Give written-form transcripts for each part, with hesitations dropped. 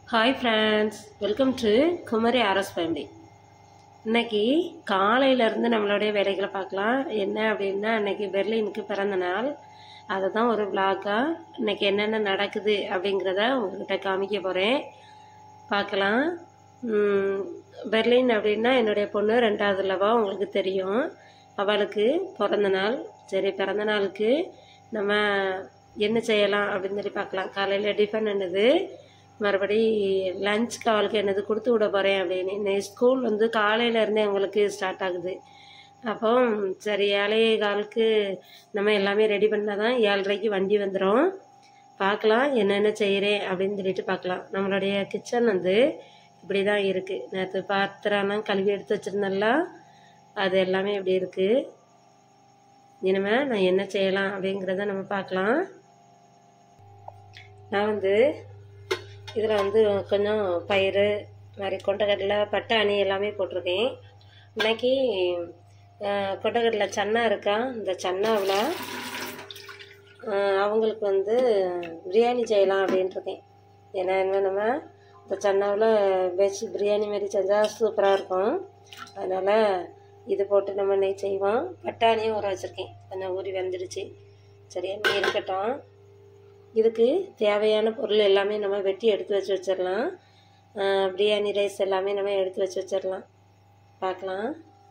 Hi friends, welcome to Kumari RS family. இன்னைக்கு காலையிலேருந்து நம்மளுடைய வேலைகளை பார்க்கலாம். என்ன அப்படின்னா, இன்னைக்கு பெர்லினுக்கு பிறந்த நாள். அதை தான் ஒரு விளாக்காக இன்னைக்கு என்னென்ன நடக்குது அப்படிங்கிறத உங்கள்கிட்ட காமிக்க போகிறேன். பார்க்கலாம். பெர்லின் அப்படின்னா என்னுடைய பொண்ணு 2வதுலவா உங்களுக்கு தெரியும். அவளுக்கு பிறந்த நாள். சரி, பிறந்த நாளுக்கு நம்ம என்ன செய்யலாம் அப்படின்னு சொல்லி பார்க்கலாம். காலையில் டிஃபன் என்னது, மறுபடி லஞ்சுக்கு அவளுக்கு என்னது கொடுத்து விட போகிறேன் அப்படின்னு. ஸ்கூல் வந்து காலையிலேருந்தே அவங்களுக்கு ஸ்டார்ட் ஆகுது. அப்போ சரி, 7:15 நம்ம எல்லாமே ரெடி பண்ணால் தான் 7:30 வண்டி வந்துடும். பார்க்கலாம் என்னென்ன செய்கிறேன் அப்படின்னு சொல்லிட்டு பார்க்கலாம். நம்மளுடைய கிச்சன் வந்து இப்படி தான் இருக்குது. நேற்று பாத்திரம்லாம் கழுவி எடுத்து வச்சுருந்தேன்ல, அது எல்லாமே இப்படி இருக்குது. இனிமேல் நான் என்ன செய்யலாம் அப்படிங்கிறத நம்ம பார்க்கலாம். நான் வந்து இதில் வந்து கொஞ்சம் பயிறு மாதிரி கொண்டக்கடலை பட்டாணி எல்லாமே போட்டிருக்கேன். இன்னைக்கு கொண்டக்கடலை சன்னா இருக்கா, இந்த சன்னாவில் அவங்களுக்கு வந்து பிரியாணி செய்யலாம் அப்படின்ட்டுருக்கேன். ஏன்னா நம்ம இந்த சன்னாவில் வெஜ் பிரியாணி மாதிரி செஞ்சால் சூப்பராக இருக்கும். அதனால் இது போட்டு நம்ம இன்னைக்கு செய்வோம். பட்டாணியும் ஊற வச்சுருக்கேன், கொஞ்சம் ஊறி வந்துடுச்சு. சரியா, நீ இருக்கட்டும். இதுக்கு தேவையான பொருள் எல்லாமே நம்ம வெட்டி எடுத்து வச்சிடலாம். பிரியாணி ரைஸ் எல்லாமே நம்ம எடுத்து வச்சிடலாம். பார்க்கலாம்.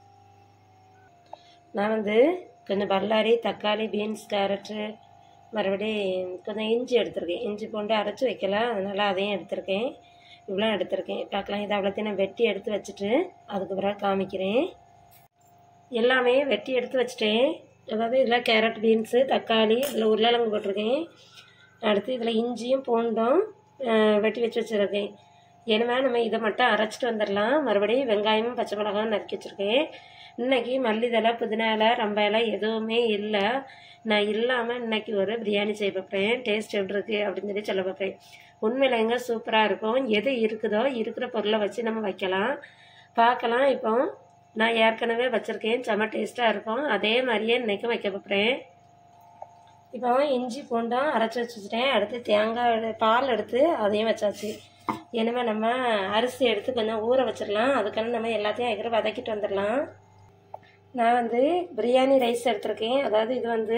நான் வந்து கொஞ்சம் பல்லாரி, தக்காளி, பீன்ஸ், கேரட்டு, மறுபடி கொஞ்சம் இஞ்சி எடுத்திருக்கேன். இஞ்சி பூண்டு அரைச்சி வைக்கல, அதனால் அதையும் எடுத்திருக்கேன். இவ்வளோ எடுத்திருக்கேன். பார்க்கலாம். இதை அவ்வளோத்தையும் நான் வெட்டி எடுத்து வச்சுட்டு அதுக்கு பிறகு காமிக்கிறேன். எல்லாமே வெட்டி எடுத்து வச்சுட்டேன். அதாவது இதில் கேரட், பீன்ஸு, தக்காளி, இதில் உருளைக்கிழங்கு போட்டிருக்கேன். அடுத்து இதில் இஞ்சியும் பூண்டும் வெட்டி வச்சு வச்சுருக்கேன். ஏன்னா நம்ம இதை மட்டும் அரைச்சிட்டு வந்துடலாம். மறுபடியும் வெங்காயமும் பச்சை மிளகாயும் நறுக்கி வச்சுருக்கேன். இன்றைக்கி மல்லித்தலை, புதினா இலை, ரம்ப இலை எதுவுமே இல்லை. நான் இல்லாமல் இன்றைக்கி ஒரு பிரியாணி செய்ய பார்ப்பேன். டேஸ்ட் எப்படி இருக்குது அப்படின்னு சொல்லி சொல்ல பார்ப்பேன். உண்மையில எங்கே சூப்பராக இருக்கும். எது இருக்குதோ இருக்கிற பொருளை வச்சு நம்ம வைக்கலாம். பார்க்கலாம். இப்போ நான் ஏற்கனவே வச்சுருக்கேன், செம்ம டேஸ்ட்டாக இருக்கும். அதே மாதிரியே இன்றைக்கும் வைக்க பார்ப்பேன். இப்போ இஞ்சி பூண்டும் அரைச்சி வச்சுட்டேன். அடுத்து தேங்காய் பால் எடுத்து அதையும் வச்சாச்சு. இனிமேல் நம்ம அரிசி எடுத்து கொஞ்சம் ஊற வச்சிடலாம். அதுக்கான நம்ம எல்லாத்தையும் அதுக்கிற வதக்கிட்டு வந்துடலாம். நான் வந்து பிரியாணி ரைஸ் எடுத்திருக்கேன். அதாவது இது வந்து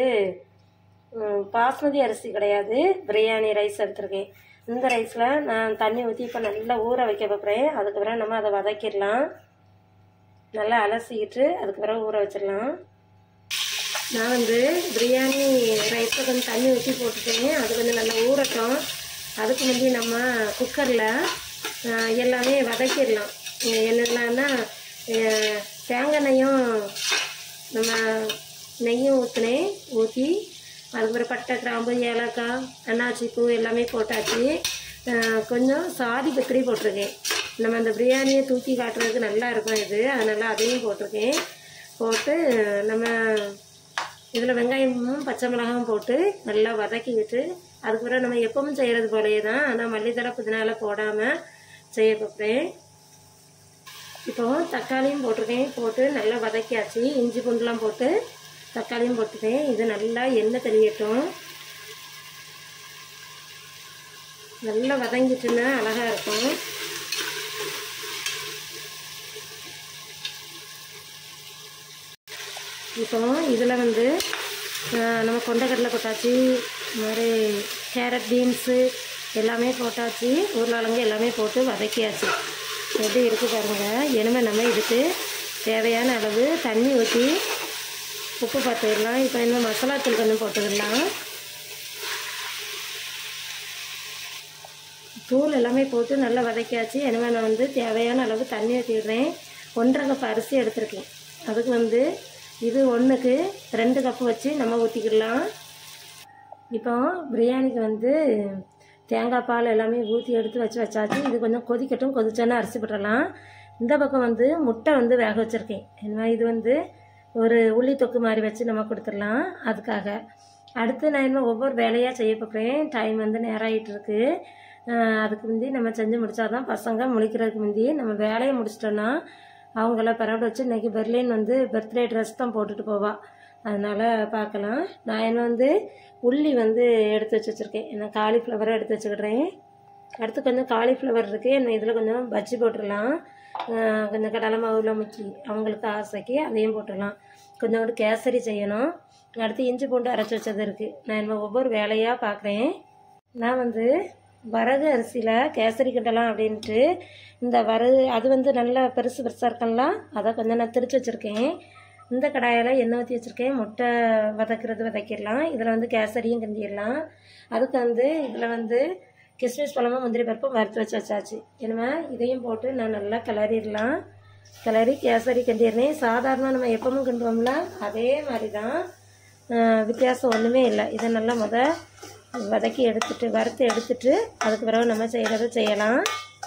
பாஸ்மதி அரிசி கிடையாது, பிரியாணி ரைஸ் எடுத்திருக்கேன். இந்த ரைஸில் நான் தண்ணி ஊற்றி இப்போ நல்லா ஊற வைக்க பார்க்குறேன். அதுக்கப்புறம் நம்ம அதை வதக்கிடலாம். நல்லா அலசிக்கிட்டு அதுக்கப்புறம் ஊற வச்சிடலாம். நான் வந்து பிரியாணி ரைஸில் கொஞ்சம் தண்ணி ஊற்றி போட்டுட்டேன். அது கொஞ்சம் நல்லா ஊறட்டும். அதுக்கு முன்னாடி நம்ம குக்கரில் எல்லாமே வதக்கிடலாம். என்னென்னா தேங்காய் எண்ணெயும் நம்ம நெய்யும் ஊற்றி அதுக்கப்புறம் பட்டை, கிராம்பு, ஏலக்காய், அன்னாச்சி பூ எல்லாமே போட்டாச்சு. கொஞ்சம் சாதி பத்திரி போட்டிருக்கேன். நம்ம அந்த பிரியாணியை தூக்கி காட்டுறதுக்கு நல்லா இருக்கும் இது. அதனால் அதையும் போட்டிருக்கேன். போட்டு நம்ம இதில் வெங்காயமும் பச்சை மிளகாயும் போட்டு நல்லா வதக்கிக்கிட்டு அதுக்கப்புறம் நம்ம எப்பவும் செய்கிறது போலேயே தான், ஆனால் மல்லித்தலை புதினால போடாமல் செய்ய பார்ப்பேன். இப்போது தக்காளியும் போட்டிருக்கேன். போட்டு நல்லா வதக்கியாச்சு. இஞ்சி பூண்டுலாம் போட்டு தக்காளியும் போட்டுட்டேன். இது நல்லா எண்ணெய் தெளியட்டும். நல்லா வதங்கிட்டுன்னா அழகாக இருக்கும். இப்போ இதில் வந்து நம்ம கொண்டக்கடலை போட்டாச்சு, மாதிரி கேரட், பீன்ஸு எல்லாமே போட்டாச்சு, உருளைக்கிழங்கு எல்லாமே போட்டு வதக்கியாச்சு. எப்படி இருக்குது பாருங்கள். இனிமேல் நம்ம இதுக்கு தேவையான அளவு தண்ணி ஊற்றி உப்பு பார்த்துக்கலாம். இப்போ இன்னும் மசாலா தூள் கொஞ்சம் போட்டுக்கலாம். தூள் எல்லாமே போட்டு நல்லா வதக்கியாச்சு. இனிமேல் நான் வந்து தேவையான அளவு தண்ணி ஊற்றிடுறேன். 1.5 கப் அரிசி எடுத்திருக்கேன். அதுக்கு வந்து இது 1க்கு 2 கப்பு வச்சு நம்ம ஊற்றிக்கிடலாம். இப்போ பிரியாணிக்கு வந்து தேங்காய் பால் எல்லாமே ஊற்றி எடுத்து வச்சாச்சு. இது கொஞ்சம் கொதிக்கட்டும். கொதிச்சோன்னா அரிசி போட்டுடலாம். இந்த பக்கம் வந்து முட்டை வந்து வேக வச்சுருக்கேன். என்ன இது வந்து ஒரு உள்ளி தொக்கு மாதிரி வச்சு நம்ம கொடுத்துடலாம். அதுக்காக அடுத்து நான் இன்னும் ஒவ்வொரு வேலையாக செய்ய பார்க்குறேன். டைம் வந்து நேரம் ஆகிட்டு இருக்கு. அதுக்கு முந்தி நம்ம செஞ்சு முடித்தாதான் பசங்க முழிக்கிறதுக்கு முந்தி நம்ம வேலையை முடிச்சிட்டோன்னா அவங்கள பரவாயில்ல வச்சு. இன்றைக்கி பெர்லின் வந்து பர்த்டே ட்ரெஸ் தான் போட்டுட்டு போவாள். அதனால் பார்க்கலாம். நான் வந்து உள்ளி வந்து எடுத்து வச்சுருக்கேன். காலிஃப்ளவரை எடுத்து வச்சுக்கிடுறேன். அடுத்து கொஞ்சம் காலிஃப்ளவர் இருக்குது. என்ன இதில் கொஞ்சம் பஜ்ஜி போட்டுடலாம். கொஞ்சம் கடலை மாவுல முக்கி அவங்களுக்கு ஆசைக்கு அதையும் போட்டுடலாம். கொஞ்சோண்டு கேசரி செய்யணும். அடுத்து இஞ்சி பூண்டு அரைச்சி வச்சது இருக்குது. நான் என்ன ஒவ்வொரு வேலையாக பார்க்குறேன். நான் வந்து வரகு அரிசியில் கேசரி கிட்டலாம் அப்படின்ட்டு இந்த வரகு அது வந்து நல்லா பெருசு பெருசாக இருக்கலாம். அதை கொஞ்சம் நான் திரிச்சு வச்சுருக்கேன். இந்த கடாயில் எண்ணெய் ஊற்றி வச்சுருக்கேன். முட்டை வதக்கிடலாம். இதில் வந்து கேசரியும் கிண்டிடலாம். அதுக்கு வந்து இதில் வந்து கிஸ்மிஸ் பழமும் முந்திரி பருப்பும் வறுத்து வச்சாச்சு. இனிமே இதையும் போட்டு நான் நல்லா கிளறிடலாம். கிளறி கேசரி கிண்டிடுறேன். சாதாரண நம்ம எப்பவும் கிண்டுவோம்ல அதே மாதிரி தான், வித்தியாசம் ஒன்றுமே இல்லை. இதை நல்லா வதக்கி எடுத்துட்டு வறுத்து எடுத்துட்டு அதுக்கு பிறகு நம்ம செய்கிறத செய்யலாம்.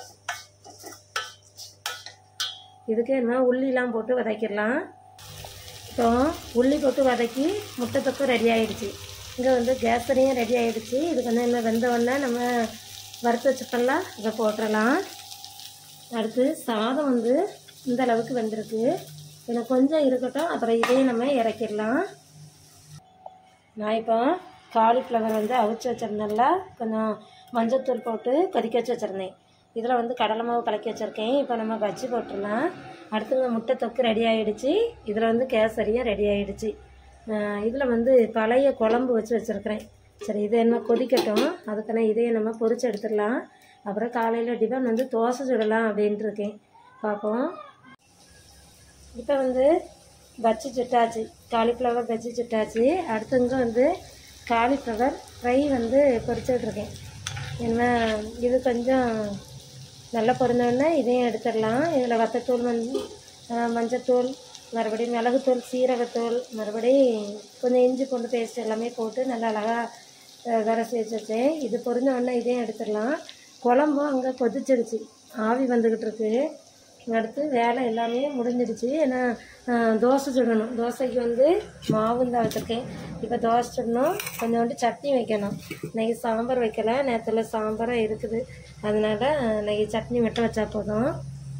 இதுக்கு என்ன உள்ளிலாம் போட்டு வதக்கிடலாம். இப்போ உள்ளி போட்டு வதக்கி முட்டை தொக்கு ரெடி ஆகிடுச்சு. இங்கே வந்து கேசரியும் ரெடி ஆகிடுச்சு. இதுக்கு வந்து என்ன வெந்த உடனே நம்ம வறுத்து வச்சுக்கலாம். இதை போட்டுடலாம். அடுத்து சாதம் வந்து இந்த அளவுக்கு வெந்திருக்கு. எனக்கு கொஞ்சம் இருக்கட்டும், அப்புறம் இதையும் நம்ம இறக்கிடலாம். நான் இப்போ காலிஃப்ளவர் வந்து அவிச்சு வச்சுருந்தேன்ல, கொஞ்சம் மஞ்சத்தூள் போட்டு கொதிக்க வச்சு வச்சுருந்தேன். இதில் வந்து கடலை மாவு கலக்கி வச்சுருக்கேன். இப்போ நம்ம பஜ்ஜி போட்டுடலாம். அடுத்து முட்டை தொக்கு ரெடி ஆகிடுச்சு. இதில் வந்து கேசரியும் ரெடி ஆகிடுச்சு. இதில் வந்து பழைய குழம்பு வச்சுருக்கிறேன். சரி, இதை என்ன கொதிக்கட்டும். அதுக்கான இதையை நம்ம பொரிச்சு எடுத்துடலாம். அப்புறம் காலையில் டிஃபன் வந்து தோசை சுடலாம் அப்படின்ட்டு இருக்கேன். பார்ப்போம். இப்போ வந்து பஜ்ஜி சுட்டாச்சு, காலிஃப்ளவர் பஜ்ஜி சுட்டாச்சு. அடுத்தவங்க வந்து காலிஃப்ளவர் ஃப்ரை வந்து பொரிச்சிட்ருக்கேன். ஏன்னா இது கொஞ்சம் நல்லா பொரிஞ்சோடனே இதையும் எடுத்துடலாம். இதில் வத்தத்தூள் மஞ்சத்தூள், மறுபடியும் மிளகுத்தூள், சீரகத்தூள், மறுபடியும் கொஞ்சம் இஞ்சி பூண்டு பேஸ்ட் எல்லாமே போட்டு நல்லா அழகாக விரசி வச்சுருக்கேன். இது பொரிஞ்சோடனே இதையும் எடுத்துடலாம். குழம்பும் அங்கே கொதிச்சிடுச்சு, ஆவி வந்துக்கிட்டு இருக்கு. அடுத்து வேலை எல்லாமே முடிஞ்சிடுச்சு. ஏன்னா தோசை சுடணும். தோசைக்கு வந்து மாவும் தான் வச்சுருக்கேன். இப்போ தோசை சுடணும். கொஞ்சோண்டு சட்னி வைக்கணும். இன்றைக்கி சாம்பார் வைக்கலை, நேரத்தில் சாம்பாராக இருக்குது. அதனால் இன்றைக்கி சட்னி மட்டும் வச்சா போதும்.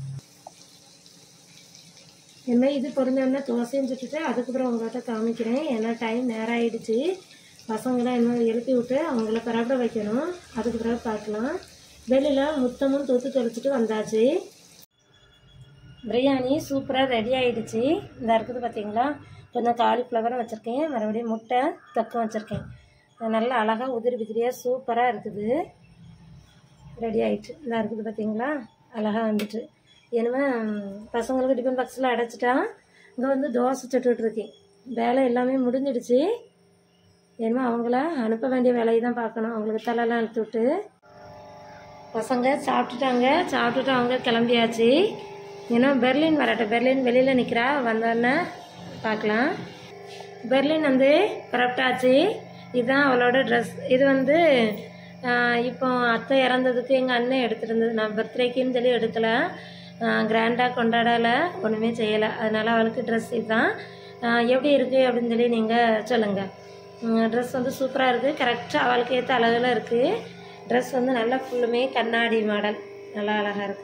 இனிமேல் இது பொரிஞ்சோடனே தோசையும் சுட்டுட்டு அதுக்கப்புறம் உங்கள்கிட்ட காமிக்கிறேன். ஏன்னா டைம் நேரம் ஆகிடுச்சு. பசங்களாம் இன்னும் எழுப்பி விட்டு அவங்கள பரப்பிட வைக்கணும். அதுக்கு பிறகு பார்க்கலாம். வெளியில் முத்தமும் தூத்து தொளிச்சிட்டு வந்தாச்சு. பிரியாணி சூப்பராக ரெடி ஆகிடுச்சு. இந்த இருக்குது பார்த்தீங்களா. கொஞ்சம் காலிஃப்ளவரும் வச்சுருக்கேன், மறுபடியும் முட்டை தொக்கும் வச்சுருக்கேன். நல்லா அழகாக உதிரி உதிரியாக சூப்பராக இருக்குது. ரெடி ஆகிட்டு இந்த இருக்குது பார்த்தீங்களா, அழகாக வந்துட்டு. ஏன்னா பசங்களுக்கு டிஃபன் பாக்ஸில் அடைச்சிட்டா. இங்கே வந்து தோசை சுட்டுட்ருக்கேன். வேலை எல்லாமே முடிஞ்சிடுச்சு. ஏன்னா அவங்கள அனுப்ப வேண்டிய வேலையை தான் பார்க்கணும். அவங்களுக்கு தலையெல்லாம் அழுத்து விட்டு பசங்க சாப்பிட்டுட்டு அவங்க கிளம்பியாச்சு. ஏன்னா பெர்லின் வரட்டும். பெர்லின் வெளியில் நிற்கிறா, வந்தோடனே பார்க்கலாம். பெர்லின் வந்து புறப்பட்டாச்சு. இதுதான் அவளோட ட்ரெஸ். இது வந்து இப்போ அத்தை இறந்ததுக்கு எங்கள் அண்ணன் எடுத்துருந்தது. நான் பர்த்டேக்குன்னு சொல்லி எடுக்கலை, கிராண்டாக கொண்டாடலை, ஒன்றுமே செய்யலை. அதனால் அவளுக்கு ட்ரெஸ் இதுதான். எப்படி இருக்குது அப்படின்னு சொல்லி நீங்கள் சொல்லுங்கள். ட்ரெஸ் வந்து சூப்பராக இருக்குது. கரெக்டாக அவளுக்கு ஏற்ற அழகில் இருக்குது. ட்ரெஸ் வந்து நல்லா ஃபுல்லுமே கண்ணாடி மாடல், நல்லா அழகாக இருக்குது.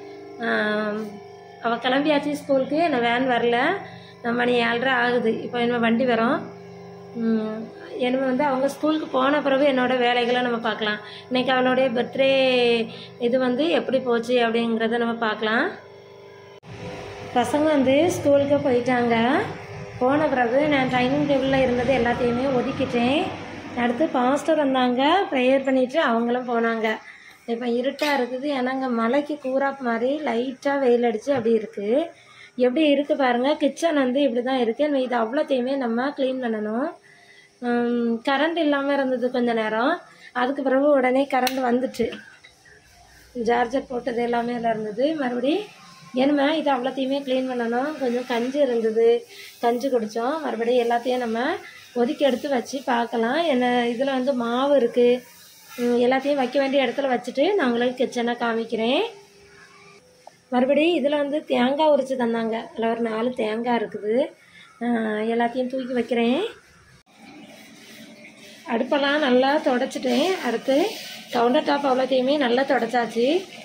அவள் கிளம்பியாச்சு ஸ்கூலுக்கு. நான் வேன் வரல, மணி 7:30 ஆகுது. இப்போ என்ன வண்டி வரும். என்ன வந்து அவங்க ஸ்கூலுக்கு போன பிறகு என்னோடய வேலைகளை நம்ம பார்க்கலாம். இன்றைக்கி அவளுடைய பர்த்டே இது வந்து எப்படி போச்சு அப்படிங்கிறத நம்ம பார்க்கலாம். பசங்க வந்து ஸ்கூலுக்கு போயிட்டாங்க. போன பிறகு நான் டைனிங் டேபிளில் இருந்தது எல்லாத்தையுமே ஒதுக்கிட்டேன். அடுத்து பாஸ்டர் வந்தாங்க, ப்ரேயர் பண்ணிவிட்டு அவங்களும் போனாங்க. இப்போ இருட்டாக இருக்குது. ஏன்னா அங்கே மலைக்கு கூறாப்பு மாதிரி லைட்டாக வெயில் அடித்து அப்படி இருக்குது. எப்படி இருக்குது பாருங்கள். கிச்சன் வந்து இப்படி தான் இருக்குது. இது அவ்வளோத்தையுமே நம்ம க்ளீன் பண்ணணும். கரண்ட் இல்லாமல் இருந்தது கொஞ்சம் நேரம். அதுக்கு பிறகு உடனே கரண்ட் வந்துட்டு சார்ஜர் போட்டது எல்லாமே எல்லாம் இருந்தது. மறுபடி ஏன்னா இது அவ்வளோத்தையுமே க்ளீன் பண்ணணும். கொஞ்சம் கஞ்சி இருந்தது, கஞ்சி குடித்தோம். மறுபடியும் எல்லாத்தையும் நம்ம ஒதுக்கி எடுத்து வச்சு பார்க்கலாம். என்ன இதில் வந்து மாவு இருக்குது. எல்லாத்தையும் வைக்க வேண்டிய இடத்துல வச்சுட்டு நான் உங்களுக்கு கிச்சனை காமிக்கிறேன். மறுபடியும் இதில் வந்து தேங்காய் உரித்து தந்தாங்க. அதில் ஒரு 4 தேங்காய் இருக்குது. எல்லாத்தையும் தூக்கி வைக்கிறேன். அடுப்பெல்லாம் நல்லா தொடச்சிட்டேன். அடுத்து கவுண்டர் டாப் அவ்வளோத்தையுமே நல்லா தொடச்சாச்சு.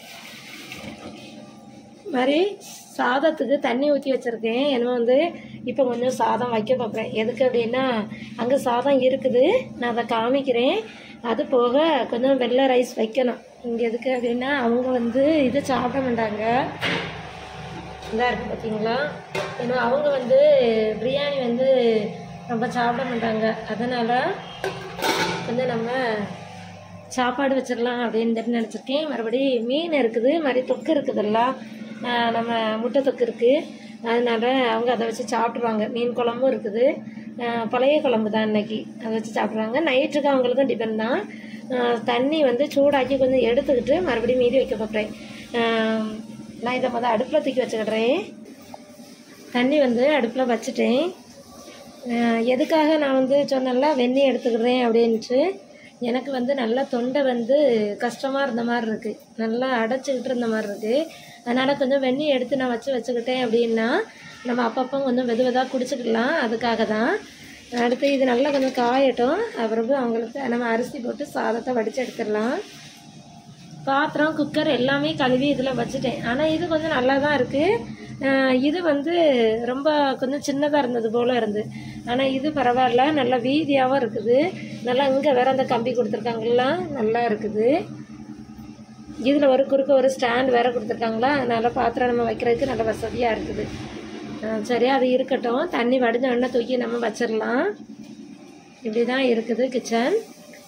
மாதிரி சாதத்துக்கு தண்ணி ஊற்றி வச்சுருக்கேன். ஏன்னா வந்து இப்போ கொஞ்சம் சாதம் வைக்க பார்க்குறேன். எதுக்கு அப்படின்னா அங்கே சாதம் இருக்குது, நான் அதை காமிக்கிறேன். அது போக கொஞ்சம் வெள்ளை ரைஸ் வைக்கணும். இங்கே எதுக்கு அப்படின்னா அவங்க வந்து இதை சாப்பிட மாட்டாங்க. இதாக இருக்குது பார்த்தீங்களா. ஏன்னா அவங்க வந்து பிரியாணி வந்து ரொம்ப சாப்பிட மாட்டாங்க. அதனால் வந்து நம்ம சாப்பாடு வச்சிடலாம் அப்படின்னு நினச்சிருக்கேன். மறுபடி மீன் இருக்குது, மாதிரி தொக்கு இருக்குதுல்ல, நம்ம முட்டை தொக்கு இருக்குது. அதனால் அவங்க அதை வச்சு சாப்பிட்ருவாங்க. மீன் குழம்பும் இருக்குது, பழைய குழம்பு தான் இன்றைக்கி, அதை வச்சு சாப்பிட்ருவாங்க. நைட்டுக்கு அவங்களுக்கும் டிபன் தான். தண்ணி வந்து சூடாக்கி கொஞ்சம் எடுத்துக்கிட்டு மறுபடியும் மீதி வைக்க பார்க்குறேன். நான் இதை முதல் அடுப்பில் தூக்கி வச்சுக்கிட்றேன். தண்ணி வந்து அடுப்பில் வச்சுட்டேன். எதுக்காக நான் வந்து சொன்னேன்ல வெந்நீர் எடுத்துக்கிறேன் அப்படின்ட்டு, எனக்கு வந்து நல்லா தொண்டை வந்து கஷ்டமாக இருந்த மாதிரி இருக்குது, நல்லா அடைச்சிக்கிட்டு இருந்த மாதிரி இருக்குது. அதனால் கொஞ்சம் வெந்நீர் எடுத்து நான் வச்சுக்கிட்டேன் அப்படின்னா நம்ம அப்பப்போ கொஞ்சம் வெதுவதாக குடிச்சிக்கலாம். அதுக்காக தான். அடுத்து இது நல்லா கொஞ்சம் காயட்டும். அப்புறம் அவங்களுக்கு நம்ம அரிசி போட்டு சாதத்தை வடித்து எடுத்துடலாம். பாத்திரம், குக்கர் எல்லாமே கழுவி இதில் வச்சுட்டேன். ஆனால் இது கொஞ்சம் நல்லா தான் இருக்குது. இது வந்து ரொம்ப கொஞ்சம் சின்னதாக இருந்தது போல் இருந்து. ஆனால் இது பரவாயில்ல, நல்லா வீதியாகவும் இருக்குது. நல்லா இங்கே வேறு அந்த கம்பி கொடுத்துருக்காங்கலாம், நல்லா இருக்குது. இதில் ஒரு குறுக்க ஒரு ஸ்டாண்ட் வேறு கொடுத்துருக்காங்களா, அதனால் பாத்திரம் நம்ம வைக்கிறதுக்கு நல்ல வசதியாக இருக்குது. சரி, அது இருக்கட்டும். தண்ணி வடிஞ்ச உடனே தூக்கி நம்ம வச்சிடலாம். இப்படி தான் இருக்குது கிச்சன்.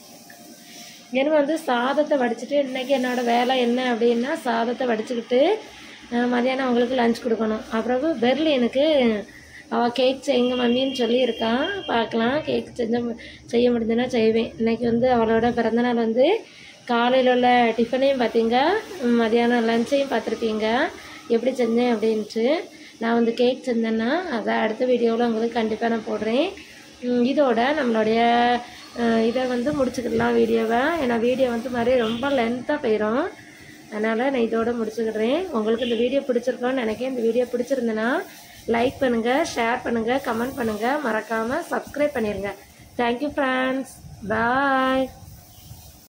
எனக்கு வந்து சாதத்தை வடிச்சிட்டு இன்றைக்கி என்னோடய வேலை என்ன அப்படின்னா, சாதத்தை வடிச்சுக்கிட்டு மதியானம் அவங்களுக்கு லஞ்ச் கொடுக்கணும். அப்புறம் பெர்லினுக்கு அவள் கேக் செய்யுங்க மம்மின்னு சொல்லியிருக்கான். பார்க்கலாம், கேக் செய்ய முடிஞ்சுன்னா செய்வேன். இன்றைக்கி வந்து அவளோட பிறந்தநாள் வந்து காலையில் உள்ள டிஃபனையும் பார்த்தீங்க, மதியானம் லஞ்சையும் பார்த்துருப்பீங்க எப்படி செஞ்சேன் அப்படின்ட்டு. நான் வந்து கேக் செஞ்சேன்னா அதை அடுத்த வீடியோவில் உங்களுக்கு கண்டிப்பாக நான் போடுறேன். இதோட நம்மளுடைய இதை வந்து முடிச்சுக்கிடலாம் வீடியோவை. ஏன்னா வீடியோ வந்து மாதிரி ரொம்ப லென்த்தாக போயிடும். அதனால் நான் இதோட முடிச்சுக்கிடுறேன். உங்களுக்கு இந்த வீடியோ பிடிச்சிருக்கோன்னு நினைக்கிறேன். இந்த வீடியோ பிடிச்சிருந்தேன்னா லைக் பண்ணுங்கள், ஷேர் பண்ணுங்கள், கமெண்ட் பண்ணுங்கள், மறக்காமல் சப்ஸ்கிரைப் பண்ணிடுங்க. தேங்க்யூ ஃப்ரெண்ட்ஸ், பாய்.